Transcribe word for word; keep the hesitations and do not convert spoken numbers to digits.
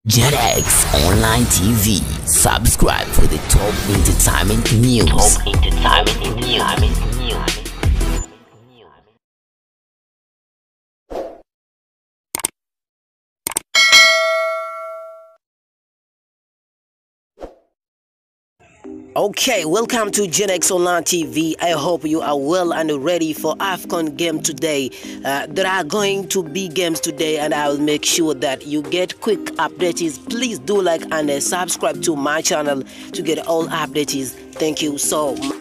JetX Online T V. Subscribe for the top entertainment news. Top entertainment news. Okay, welcome to JetX Online T V. I hope you are well and ready for AFCON game today. Uh, there are going to be games today, and I will make sure that you get quick updates. Please do like and uh, subscribe to my channel to get all updates. Thank you so much.